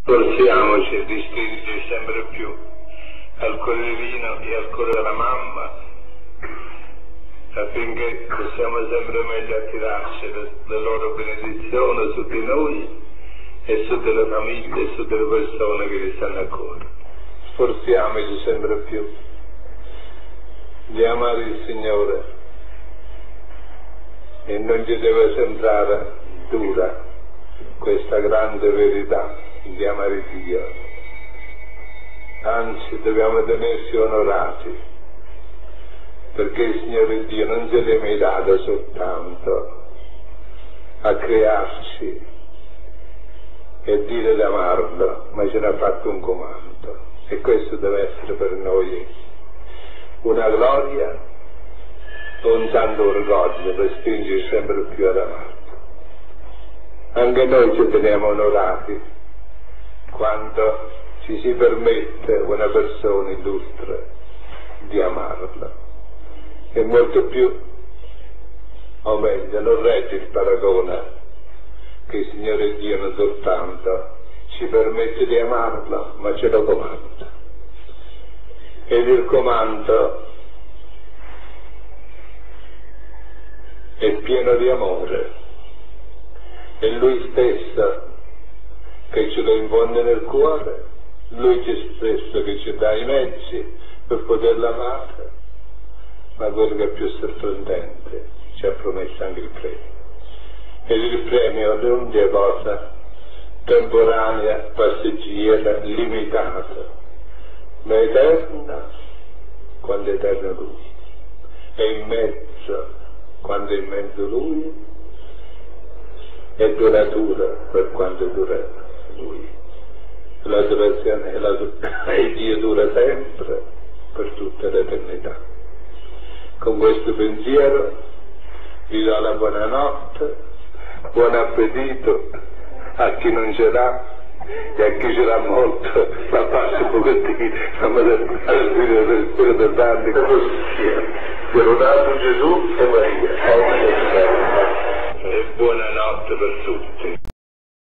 Forziamoci di stringere sempre più al cuore divino e al cuore della mamma, affinché possiamo sempre meglio attirarci le loro benedizioni su di noi e su delle famiglie e su delle persone che vi stanno a cuore. Sforziamoci sempre più di amare il Signore, e non ci deve sembrare dura questa grande verità di amare Dio, anzi dobbiamo tenersi onorati, perché il Signore Dio non se l'è mai dato soltanto a crearci e dire di amarlo, ma ce l'ha fatto un comando, e questo deve essere per noi una gloria, un santo orgoglio per spingere sempre più ad amarlo. Anche noi ci teniamo onorati quando ci si permette una persona illustre di amarla, e molto più, o meglio, non regge il paragone che il Signore Dio non soltanto ci permette di amarlo, ma ce lo comanda. Ed il comando è pieno di amore, è Lui stesso che ce lo infonde nel cuore, Lui stesso che ci dà i mezzi per poterlo amare, ma quello che è più sorprendente, ci ha promesso anche il premio. Ed il premio non è cosa temporanea, passeggera, limitata, ma eterna, quando è eterno Lui, e in mezzo, quando è in mezzo Lui, è duratura per quanto dura Lui. L'adorazione e Dio dura sempre, per tutta l'eternità. Con questo pensiero vi do la buonanotte, buon appetito a chi non ce l'ha, e a chi ce l'ha molto la passa un pochettino, al Spirito Santo, così sia. Sia lodato Gesù e Maria. E buonanotte per tutti.